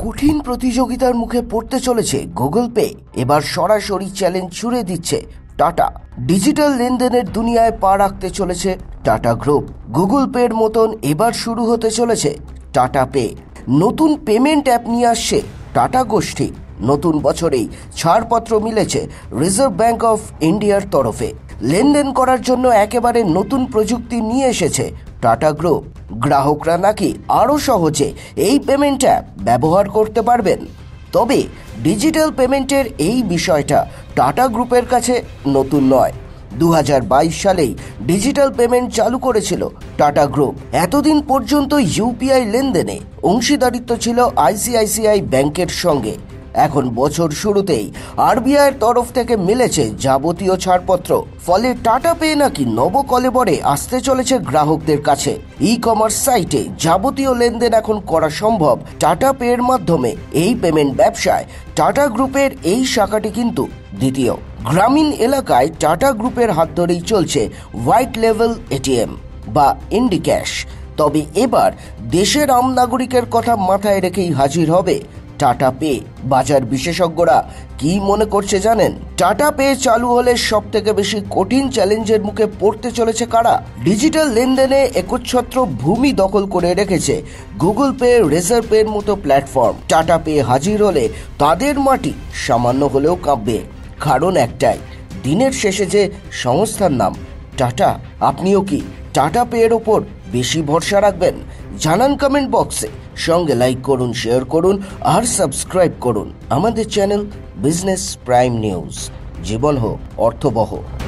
কঠিন প্রতিযোগিতার মুখে পড়তে চলেছে গুগল পে। এবার সরাসরি চ্যালেঞ্জ ছুড়ে দিচ্ছে টাটা। ডিজিটাল লেনদেনের দুনিয়ায় পা রাখতে চলেছে টাটা গ্রুপ। গুগল পের মতন এবার শুরু হতে চলেছে টাটা পে। নতুন পেমেন্ট অ্যাপ নিয়ে আসছে টাটা গোষ্ঠী। নতুন বছরেই ছাড়পত্র মিলেছে রিজার্ভ ব্যাংক অফ ইন্ডিয়ার তরফে। লেনদেন করার জন্য একেবারে নতুন প্রযুক্তি নিয়ে এসেছে টাটা গ্রুপ। গ্রাহকরা নাকি আরও সহজে এই পেমেন্ট অ্যাপ ব্যবহার করতে পারবেন। তবে ডিজিটাল পেমেন্টের এই বিষয়টা টাটা গ্রুপের কাছে নতুন নয়। 2022 সালেই ডিজিটাল পেমেন্ট চালু করেছিল টাটা গ্রুপ। এতদিন পর্যন্ত ইউপিআই লেনদেনে অংশীদারিত্ব ছিল আইসিআইসিআই ব্যাংকের সঙ্গে। এখন বছর শুরুতেই আরবিআইয়ের তরফ থেকে মিলেছে যাবতীয় ছাড়পত্র। ফলে টাটা পে নাকি নবকলেবরে আসতে চলেছে গ্রাহকদের কাছে। ই কমার্স সাইটে যাবতীয় লেনদেন এখন করা সম্ভব টাটা পে এর মাধ্যমে। এই পেমেন্ট ব্যবসায় টাটা গ্রুপের এই শাখাটি কিন্তু দ্বিতীয়। গ্রামীণ এলাকায় টাটা গ্রুপের হাত ধরেই চলছে হোয়াইট লেভেল এটিএম বা ইন্ডিক্যাশ। তবে এবার দেশের আম নাগরিকের কথা মাথায় রেখেই হাজির হবে টাটা পে। বাজার বিশেষজ্ঞরা কি মনে করছে জানেন? টাটা পে চালু হলে সব থেকে বেশি কঠিন চ্যালেঞ্জের মুখে পড়তে চলেছে কারা? ডিজিটাল লেনদেনে একচ্ছত্র ভূমি দখল করে রেখেছে গুগল পে, রিজার্ভ পের মতো প্ল্যাটফর্ম। টাটা পে হাজির হলে তাদের মাটি সামান্য হলেও কাঁপবে। কারণ একটাই, দিনের শেষে যে সংস্থার নাম টাটা। আপনিও কি টাটা পে এর ওপর বেশি ভরসা রাখবেন? জানান কমেন্ট বক্সে। সঙ্গে লাইক করুন, শেয়ার করুন আর সাবস্ক্রাইব করুন আমাদের চ্যানেল বিজনেস প্রাইম নিউজ। জীবন হোক অর্থবহ।